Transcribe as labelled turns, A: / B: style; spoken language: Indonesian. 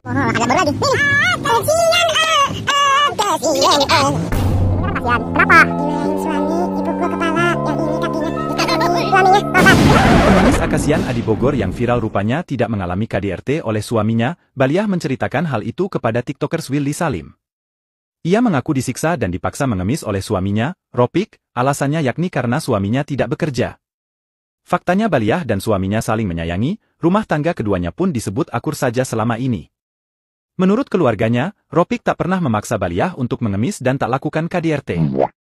A: Ada baru lagi. Kasihan. Kenapa? Dimarahin suami, dipukul kepala, yang ini kakinya. Suaminya,
B: Pengemis Akasian Adi Bogor yang viral rupanya tidak mengalami KDRT oleh suaminya, Baliah menceritakan hal itu kepada TikTokers Willy Salim. Ia mengaku disiksa dan dipaksa mengemis oleh suaminya, Ropik, alasannya yakni karena suaminya tidak bekerja. Faktanya Baliah dan suaminya saling menyayangi, rumah tangga keduanya pun disebut akur saja selama ini. Menurut keluarganya, Ropik tak pernah memaksa Baliah untuk mengemis dan tak lakukan KDRT.